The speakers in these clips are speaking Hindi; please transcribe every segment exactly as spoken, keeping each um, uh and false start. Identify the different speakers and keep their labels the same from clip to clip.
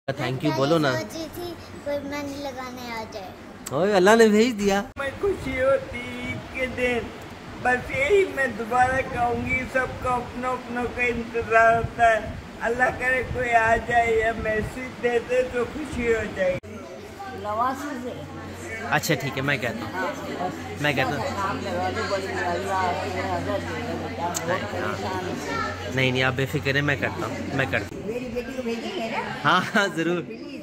Speaker 1: थैंक यू बोलो ना।
Speaker 2: सोची थी कोई मेहंदी लगाने आ जाए।
Speaker 1: ओए अल्लाह ने भेज दिया।
Speaker 3: मैं खुशी होती ईद के दिन, बस यही मैं दोबारा कहूँगी सबको अपनों अपनों का इंतजार होता है। अल्लाह करे कोई आ जाए या मैसेज दे दे तो खुशी हो जाएगी।
Speaker 1: अच्छा ठीक है, मैं कहता हूँ मैं कहता हूँ नहीं नहीं आप बेफिक्र है, मैं करता हूँ मैं करता हूँ।
Speaker 4: मेरी बेटी को भेजेंगे ना?
Speaker 1: हाँ हाँ ज़रूर।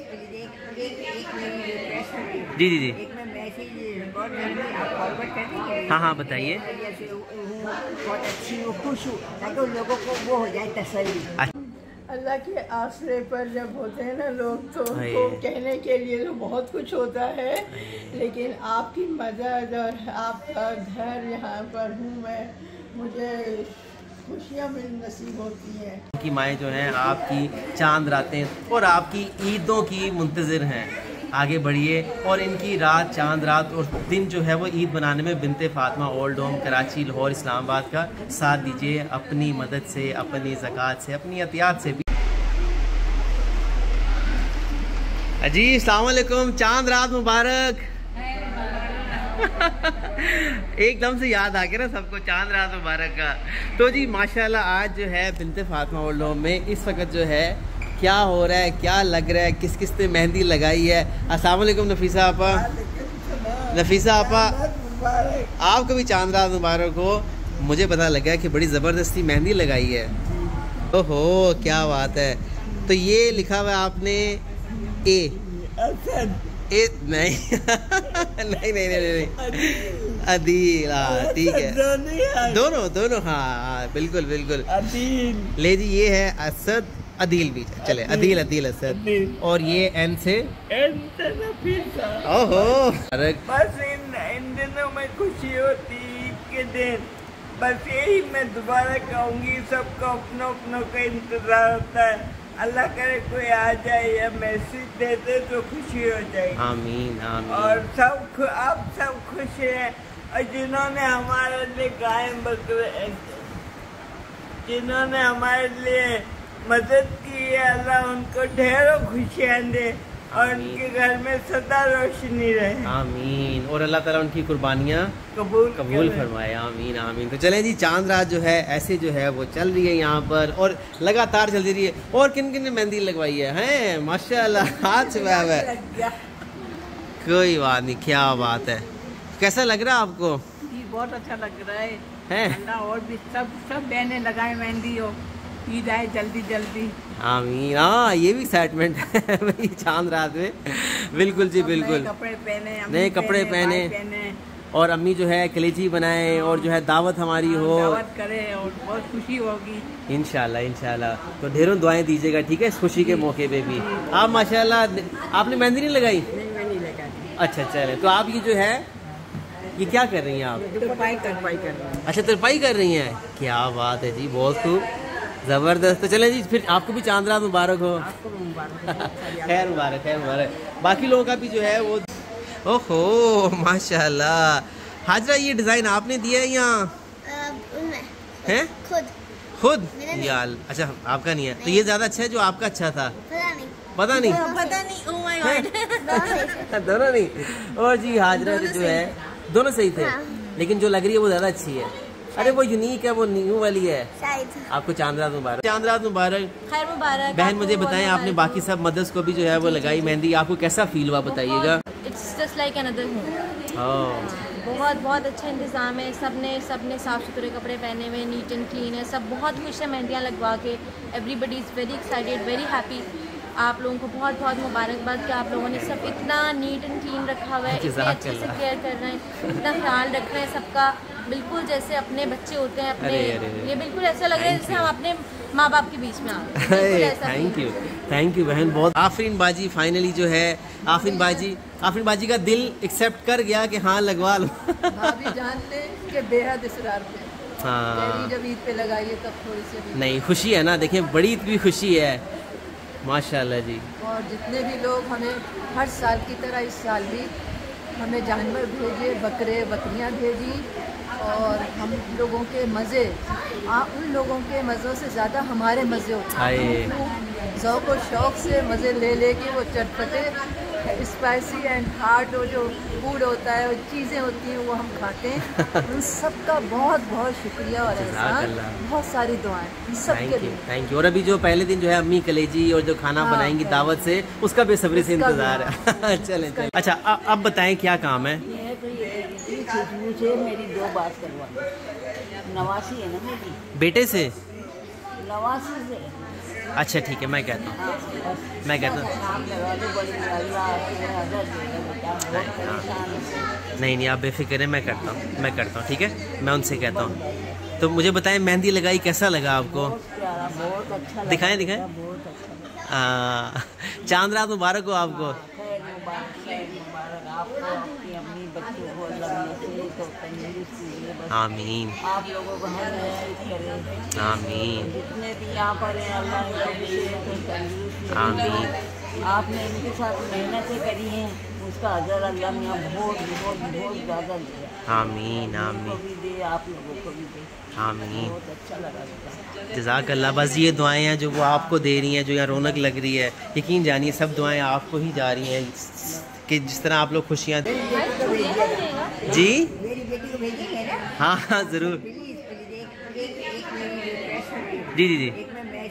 Speaker 1: जी जी जी
Speaker 4: एक मैं मैसेज आप फॉरवर्ड कर देंगे?
Speaker 1: हाँ हाँ बताइए।
Speaker 4: बहुत अच्छी हूँ, खुश हूँ, ताकि उन लोगों को वो हो जाए तसल्ली।
Speaker 3: अल्लाह के आसरे पर जब होते हैं ना लोग तो उनको कहने के लिए तो बहुत कुछ होता है, लेकिन आपकी मदद और आपका घर यहाँ पर हूँ मैं, मुझे खुशियाँ मिल नसीब होती हैं।
Speaker 1: की माएँ जो हैं आपकी चांद रातें और आपकी ईदों की मुंतज़िर हैं। आगे बढ़िए और इनकी रात चांद रात और दिन जो है वो ईद बनाने में बिनते फातिमा ओल्ड होम कराची लाहौर इस्लामाबाद का साथ दीजिए अपनी मदद से, अपनी ज़कात से, अपनी एहतियात से भी। जी अस्सलाम वालेकुम, चांद रात मुबारक। एकदम से याद आ गया ना सबको, चांद रात मुबारक का। तो जी माशाल्लाह आज जो है बिनते फातिमा ओल्ड होम में इस वक्त जो है क्या हो रहा है, क्या लग रहा है, किस किस ने मेहंदी लगाई है। अस्सलाम वालेकुम नफीसा आपा। नफीसा आपा आपको भी चांद रात मुबारक हो। मुझे पता लगा कि बड़ी ज़बरदस्ती मेहंदी लगाई है। ओहो क्या बात है। तो ये लिखा हुआ है आपने ए ए नहीं नहीं नहीं नहीं नहीं अदील। हाँ ठीक है, दोनों दोनों हाँ हाँ बिल्कुल बिल्कुल अदील। ले जी ये है असद अदील भी चले, अदील अदील असद। और ये एन से
Speaker 3: एन से नफीसा।
Speaker 1: ओहो
Speaker 3: बस इन इन दिनों में खुशी होती ईद के दिन, बस यही मैं दोबारा कहूँगी सबको अपनों अपनों का इंतजार होता है। अल्लाह करे कोई आ जाए या मैसेज दे दे तो खुशी हो जाएगी।
Speaker 1: आमीन आमीन।
Speaker 3: और सब आप सब खुश हैं, और जिन्होंने हमारे लिए गाय बकरे जिन्होंने हमारे लिए मदद की है, अल्लाह उनको ढेरों खुशियाँ दे और उनके घर में सदा रोशनी रहे।
Speaker 1: आमीन। और अल्लाह ताला उनकी कुर्बानियाँ
Speaker 3: कबूल
Speaker 1: कबूल फरमाए। आमीन आमीन। तो चलें जी चांद रात जो है ऐसे जो है वो चल रही है यहाँ पर और लगातार चलती रही है। और किन किन ने मेहंदी लगवाई है? हैं माशाल्लाह हाथ से है। कोई बात नहीं, क्या बात है। कैसा लग रहा है आपको?
Speaker 4: बहुत अच्छा लग रहा है,
Speaker 1: हैं
Speaker 4: और भी सब सब बहनें लगाए मेहंदी हो, ईद आए जल्दी जल्दी।
Speaker 1: आमीन। हाँ ये भी एक्साइटमेंट है भाई चांद रात में। बिल्कुल जी बिल्कुल,
Speaker 4: कपड़े पहने,
Speaker 1: नए कपड़े पहने और अम्मी जो है कलेजी बनाए और जो है दावत हमारी हो,
Speaker 4: दावत करे और बहुत खुशी होगी
Speaker 1: इंशाल्लाह इंशाल्लाह। तो ढेरों दुआएं दीजिएगा ठीक है इस खुशी के मौके पे भी। आप माशाल्लाह आपने मेहंदी नहीं लगाई?
Speaker 4: नहीं मैं नहीं लगाती।
Speaker 1: अच्छा चले, तो आप ये जो है ये क्या कर रही हैं आप?
Speaker 4: तुरपाई तुरपाई कर रही हूँ।
Speaker 1: अच्छा तुरपाई कर रही हैं, क्या बात है जी, बहुत खूब ज़बरदस्त। तो चलें जी फिर आपको भी चांद रात मुबारक हो। खैर मुबारक खैर मुबारक। बाकी लोगों का भी जो है वो। ओहो माशाल्लाह। हाजरा ये डिज़ाइन आपने दिया है या हैं? खुद खुद यार। अच्छा आपका नहीं है तो ये ज़्यादा अच्छा है जो आपका अच्छा था? पता नहीं
Speaker 4: पता नहीं ओह माय गॉड।
Speaker 1: दोनों नहीं। और जी हाजरा जो है दोनों सही थे, लेकिन जो लग रही है वो ज़्यादा अच्छी है। अरे वो यूनिक है, वो न्यू वाली है। आपको चांद रात मुबारक। चांद रात मुबारक, खैर मुबारक। बहन मुझे बताएं आपने बाकी सब मदर्स को भी जो है वो लगाई मेहंदी, आपको कैसा फील हुआ बताइएगा?
Speaker 5: It's just like another home. बहुत बहुत अच्छा इंतज़ाम है, सब ने सब ने साफ़ सुथरे कपड़े पहने हुए, नीट एंड क्लीन है, सब बहुत खुश है मेहंदियाँ लगवा के। Everybody is very excited, very happy. आप लोगों को बहुत बहुत मुबारकबाद कि आप लोगों ने सब इतना नीट एंड क्लीन रखा हुआ है, इतने अच्छे से केयर कर रहे हैं, इतना ख्याल रख रहे हैं सबका, बिल्कुल जैसे अपने बच्चे होते हैं अपने। अरे, अरे, ये बिल्कुल ऐसा लग रहा है जैसे हम अपने माँ बाप के बीच में आ गए।
Speaker 1: थैंक यू थैंक यू बहन बहुत। आफरीन बाजी फाइनली जो है आफरीन बाजी आफरीन बाजी का दिल एक्सेप्ट कर गया कि हाँ लगवा लो।
Speaker 4: भाभी जानते कि बेहद इसरार थे।
Speaker 1: हाँ
Speaker 4: जब ईद पे लगाइए तब थोड़ी सी
Speaker 1: नहीं खुशी है ना, देखिए बड़ी भी खुशी है माशाल्लाह जी।
Speaker 4: और जितने भी लोग हमें हर साल की तरह इस साल भी हमें जानवर भेजे, बकरे बकरियां भेजी, और हम लोगों के मज़े आ, उन लोगों के मज़ों से ज़्यादा हमारे मज़े होते हैं। ज़ौक़ और शौक़ से मज़े ले लेके वो चटपटे स्पाइसी एंड हार्ड वो जो फूड होता है, वो चीज़ें होती हैं, वो हम खाते हैं। उन सबका बहुत बहुत शुक्रिया और एहसान, बहुत सारी दुआएं सबके लिए।
Speaker 1: Thank you. और अभी जो पहले दिन जो है अम्मी कलेजी और जो खाना हाँ, बनाएंगी हाँ, दावत से, उसका बेसब्री से इंतजार है। चलें चलें। अच्छा अब बताएं क्या काम है?
Speaker 6: मुझे मेरी दो बात करवा, नवासी है ना मेरी
Speaker 1: बेटे से,
Speaker 6: नवासी से।
Speaker 1: अच्छा ठीक है, मैं कहता हूँ मैं कहता हूँ नहीं नहीं आप बेफिक्र हैं, मैं करता हूँ मैं करता हूँ ठीक है, मैं उनसे कहता हूँ। तो मुझे बताएं मेहंदी लगाई कैसा लगा आपको?
Speaker 6: बहुत अच्छा।
Speaker 1: दिखाएं दिखाएं। चांद रात मुबारक हो आपको। आमीन।
Speaker 6: आप लोगों को हर करें।
Speaker 1: आमीन।
Speaker 6: जितने भी यहाँ पर हैं अल्लाह
Speaker 1: आमीन।
Speaker 6: आपने इनके साथ मेहनतें करी हैं, उसका अजर अल्लाह ने बहुत बहुत बहुत ज़्यादा दिया।
Speaker 1: आमीन आमीन।
Speaker 6: भी दे, आप लोगों को भी दे।
Speaker 1: आमीन।
Speaker 6: बहुत अच्छा लगा।
Speaker 1: जज़ाक अल्लाह। बस ये दुआएं हैं जो वो आपको दे रही हैं, जो यहाँ रौनक लग रही है, यकीन जानिए सब दुआएं आपको ही जा रही हैं कि जिस तरह आप लोग खुशियाँ। जी
Speaker 6: मेरी बेटी को भेजेंगे ना?
Speaker 1: हाँ हाँ ज़रूर। जी जी जी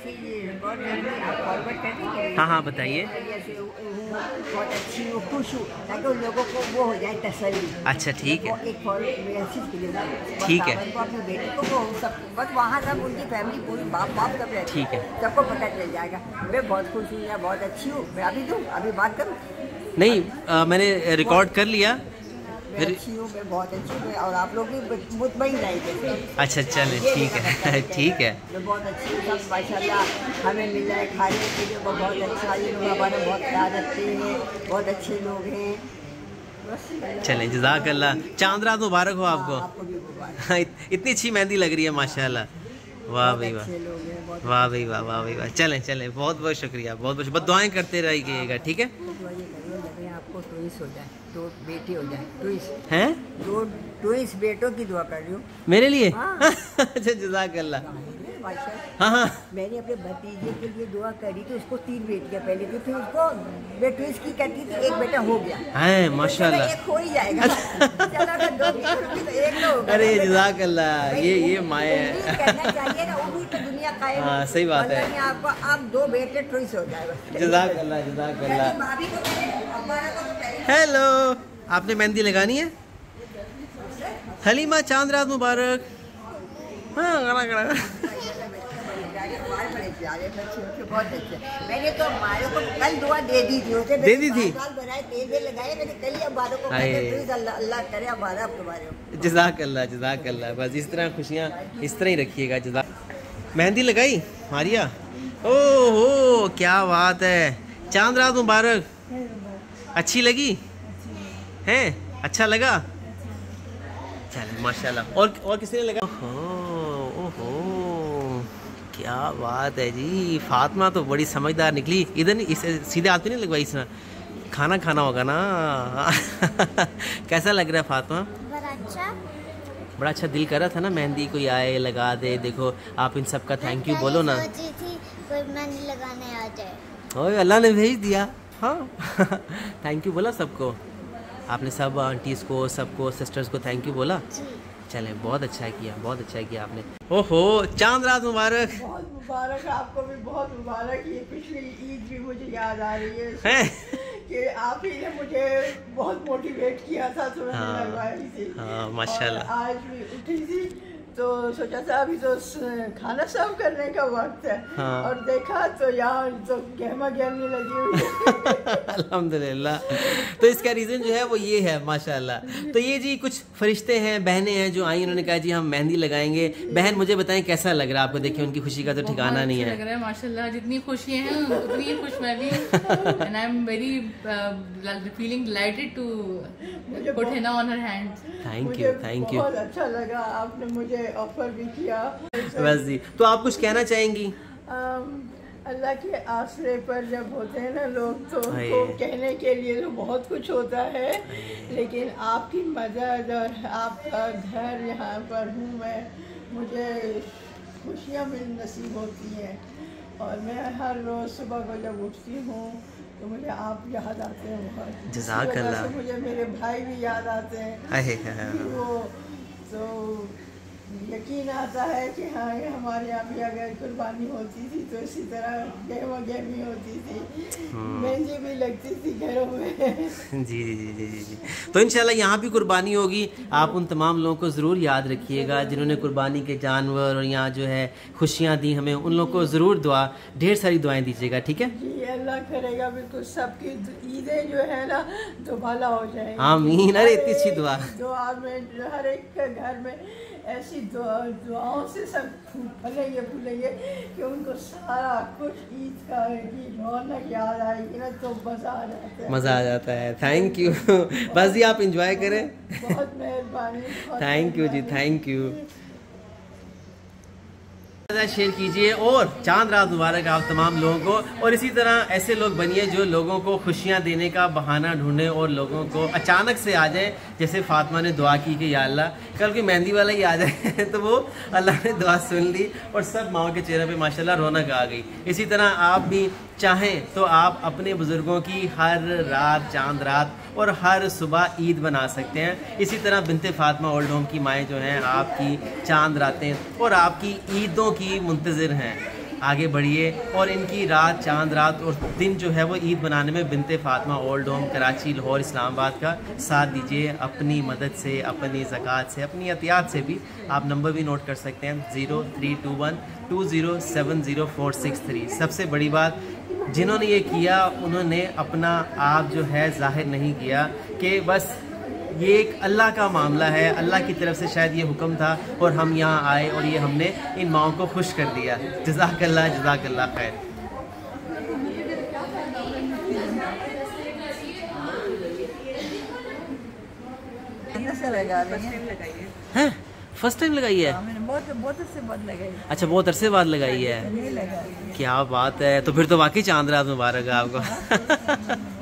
Speaker 1: हाँ हाँ बताइए।
Speaker 6: बहुत अच्छी हूँ, खुश हूँ, ताकि उन लोगों को वो हो जाए तसल्ली।
Speaker 1: अच्छा ठीक है,
Speaker 6: ठीक
Speaker 1: है।
Speaker 6: अपनी बेटी को वो सब बस वहाँ सब उनकी फैमिली पूरी बाप बाप सब रहती,
Speaker 1: ठीक है,
Speaker 6: सबको पता चल जाएगा। मैं बहुत खुश हूँ, मैं बहुत अच्छी हूँ। मैं अभी दूँ, अभी बात करूँ?
Speaker 1: नहीं आ, मैंने रिकॉर्ड कर लिया।
Speaker 6: मैं अच्छी हूँ, मैं बहुत अच्छी हूँ, और आप लोग भी मुतमईन रहेंगे।
Speaker 1: अच्छा चलें ठीक है ठीक है।
Speaker 6: मैं बहुत अच्छी हूँ, सब माशाल्लाह हमें मिल रहा है खाने के लिए, वो बहुत अच्छा, ये लोग हमारे बहुत ख्याल रखते हैं, बहुत अच्छे लोग हैं।
Speaker 1: चलें जज़ाक अल्लाह। चांद रात मुबारक हो आपको।
Speaker 6: आपको भी मुबारक।
Speaker 1: इतनी अच्छी मेहंदी लग रही है माशाल्लाह। वाह भाई वाह, वाह भाई वाह, वाह भाई वाह। चलें चलें, बहुत बहुत शुक्रिया, बहुत बहुत बस दुआएं करते रहिएगा ठीक है।
Speaker 6: आपको ट्विंस हो जाए, दो बेटी हो जाए, ट्विंस
Speaker 1: हैं,
Speaker 6: दो ट्विंस बेटों की दुआ कर रही हूँ
Speaker 1: मेरे लिए।
Speaker 6: हाँ।
Speaker 1: अच्छा जज़ाक अल्लाह। हाँ हाँ
Speaker 6: मैंने अपने भतीजे के लिए दुआ करी थी, उसको तीन बेटियां पहले थी, फिर उसको मैं ट्विंस की करती थी, एक बेटा हो गया है
Speaker 1: माशाल्लाह,
Speaker 6: एक हो ही जाएगा। चलो अगर दो तो एक तो होगा।
Speaker 1: अरे जज़ाक अल्लाह, ये ये माए है,
Speaker 6: करना चाहिए ना, वो भी तो दुनिया कायम।
Speaker 1: हाँ सही बात है।
Speaker 6: आपको अब दो बेटे ट्विंस हो जाएगा।
Speaker 1: जज़ाक अल्लाह जज़ाक अल्लाह।
Speaker 6: भाभी को हमारा को
Speaker 1: हेलो, आपने मेहंदी लगानी है? हलीमा चांद रात मुबारक। हाँ गला गला।
Speaker 6: बहुत अच्छे। मैंने तो हमारे को कल दुआ दे दी थी, उसे
Speaker 1: दे दी थी।
Speaker 6: तेल लगाए मैंने कल ही, अब को अल्लाह अल्लाह करे हमारा तुम्हारे।
Speaker 1: जज़ाक अल्लाह जज़ाक अल्लाह। बस इस तरह खुशियाँ इस तरह ही रखिएगा। जज़ाक। मेहंदी लगाई मारिया? ओहो क्या बात है, चांद रात मुबारक। अच्छी लगी हैं? अच्छा लगा? चल माशाल्लाह। और और किसी ने लगा? ओहो ओहो क्या बात है जी, फातिमा तो बड़ी समझदार निकली। इधर नहीं, इस सीधे हाथ पे नहीं लगवाई इसने, खाना खाना होगा ना। कैसा लग रहा है फातिमा?
Speaker 2: बड़ा अच्छा,
Speaker 1: बड़ा अच्छा। दिल कर रहा था ना मेहंदी कोई आए लगा दे। देखो आप इन सब का थैंक यू बोलो ना।
Speaker 2: सोची थी कोई मेहंदी लगाने आ जाए,
Speaker 1: ओए अल्लाह ने भेज दिया। हाँ थैंक यू बोला सबको आपने, सब आंटीज़ को, सबको, सिस्टर्स को थैंक यू बोला। चलें बहुत अच्छा किया, बहुत अच्छा किया आपने। ओहो चांद रात मुबारक।
Speaker 3: बहुत मुबारक, आपको भी बहुत मुबारक। ये पिछली ईद भी मुझे याद आ रही है,
Speaker 1: है?
Speaker 3: कि आप ही ने मुझे बहुत मोटिवेट किया था, तो मैंने
Speaker 1: हाँ,
Speaker 3: लगवाई थी।
Speaker 1: हाँ माशाल्लाह।
Speaker 3: आज भी उठी थी तो सोचा था अभी तो खाना सर्व करने का वक्त है। हाँ। और देखा तो यहाँ तो गहमा गहमी लगी हुई है।
Speaker 1: अल्हम्दुलिल्लाह। तो इसका रीज़न जो है वो ये है माशाल्लाह। तो ये जी कुछ फरिश्ते हैं, बहनें हैं जो आई, उन्होंने कहा जी हम मेहंदी लगाएंगे। बहन मुझे बताएं कैसा लग रहा है आपको? देखिए उनकी खुशी का तो ठिकाना नहीं है।
Speaker 7: लग रहा है माशाल्लाह, जितनी खुशियाँ हैं उतनी खुश मैं भी हूँ। And I am very feeling delighted to put hina on her hand.
Speaker 1: Thank you thank you,
Speaker 3: बहुत अच्छा लगा, आपने मुझे ऑफर भी किया।
Speaker 1: बस जी। तो आप कुछ कहना चाहेंगी?
Speaker 3: अल्लाह के आसरे पर जब होते हैं ना लोग, तो उनको कहने के लिए तो बहुत कुछ होता है, लेकिन आपकी मदद और आपका घर यहाँ पर हूँ मैं, मुझे खुशियाँ मिल नसीब होती हैं। और मैं हर रोज़ सुबह को जब उठती हूँ तो मुझे आप याद आते हैं बहुत।
Speaker 1: जज़ाकल्लाह।
Speaker 3: इसी वजह से मुझे मेरे भाई भी याद आते हैं। वो तो यकीन आता है कि हाँ ये हमारे यहाँ भी अगर कुर्बानी होती थी तो इसी तरह गेहूँ गेहमी होती थी, मेहंदी भी लगती थी घरों में।
Speaker 1: जी जी जी जी जी तो इंशाल्लाह यहाँ भी कुर्बानी होगी। आप उन तमाम लोगों को ज़रूर याद रखिएगा जिन्होंने कुर्बानी के जानवर और यहाँ जो है खुशियाँ दी हमें, उन लोगों को ज़रूर दुआ, ढेर सारी दुआएं दीजिएगा, ठीक है
Speaker 3: जी। अल्लाह करेगा बिल्कुल सबकी ईदें जो है ना तो भला हो जाएगी।
Speaker 1: आमीन। अरे इतनी अच्छी दुआ
Speaker 3: दुआ में हर एक के घर में ऐसी दुआ दुआओं से सब फलेंगे फूलेंगे कि उनको सारा कुछ ईद का की रौनक याद आएगी ना तो मज़ा आ जाता है।
Speaker 1: मज़ा आ जाता है। Thank you. बस जी आप इंजॉय करें।
Speaker 3: बहुत मेहरबानी।
Speaker 1: थैंक यू जी, थैंक यू। शेयर कीजिए और चांद रात मुबारक आप तमाम लोगों को। और इसी तरह ऐसे लोग बनिए जो लोगों को खुशियां देने का बहाना ढूंढे और लोगों को अचानक से आ जाए, जैसे फातिमा ने दुआ की कि या अल्लाह कल की मेहंदी वाला ही आ जाए तो वो अल्लाह ने दुआ सुन ली और सब माओ के चेहरे पे माशाल्लाह रौनक आ गई। इसी तरह आप भी चाहें तो आप अपने बुज़ुर्गों की हर रात चांद रात और हर सुबह ईद बना सकते हैं। इसी तरह बिनते फातिमा ओल्ड होम की माएँ जो हैं आपकी चांद रातें और आपकी ईदों की मुंतज़िर हैं। आगे बढ़िए और इनकी रात चांद रात और दिन जो है वो ईद बनाने में बिनते फातिमा ओल्ड होम कराची, लाहौर, इस्लामाबाद का साथ दीजिए अपनी मदद से, अपनी ज़कात से, अपनी एहतियात से भी। आप नंबर भी नोट कर सकते हैं zero three two one two zero seven zero four six three. सबसे बड़ी बात, जिन्होंने ये किया उन्होंने अपना आप जो है जाहिर नहीं किया कि बस ये एक अल्लाह का मामला है, अल्लाह की तरफ से शायद ये हुक्म था और हम यहाँ आए और ये हमने इन माओं को खुश कर दिया। जज़ाकल्लाह जज़ाकल्लाह खैर। हैं फर्स्ट टाइम लगाई है?
Speaker 4: मैंने बहुत बहुत अरसे बाद लगाई।
Speaker 1: अच्छा बहुत अरसे बाद लगाई है, क्या बात है। तो फिर तो वाकई चांद रात मुबारक है आपको।